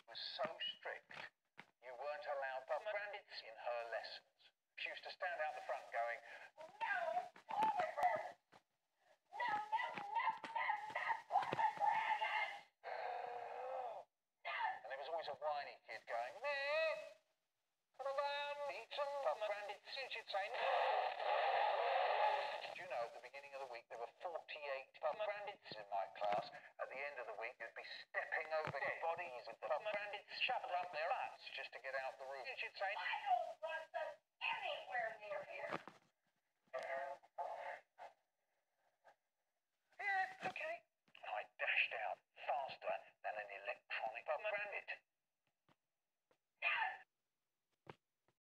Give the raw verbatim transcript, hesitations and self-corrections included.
was so strict, you weren't allowed puff bandits in her lessons. She used to stand out the front going, no, puff bandits! No, no, no, no, no, puff bandits! No! And there was always a whiny kid going, Meh, come around, eat some puff bandits. And she'd say, no. Do you know, at the beginning of the week, there were forty-eight puff bandits in my class. At the end of the week, you'd be stepping over dead bodies with the puff bandits shoved up their butts just to get out the room. And she'd say, I don't